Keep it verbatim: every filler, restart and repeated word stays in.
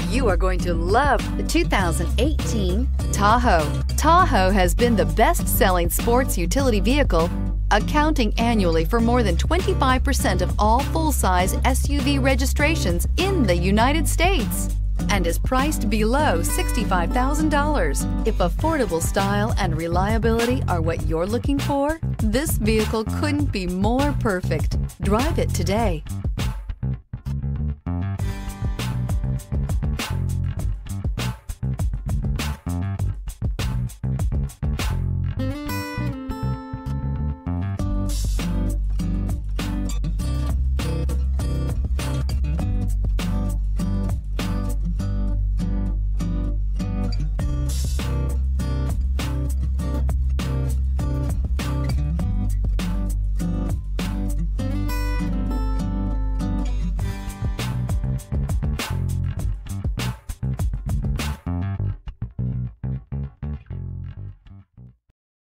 You are going to love the two thousand eighteen Tahoe. Tahoe has been the best-selling sports utility vehicle, accounting annually for more than twenty-five percent of all full-size S U V registrations in the United States, and is priced below sixty-five thousand dollars. If affordable style and reliability are what you're looking for, this vehicle couldn't be more perfect. Drive it today.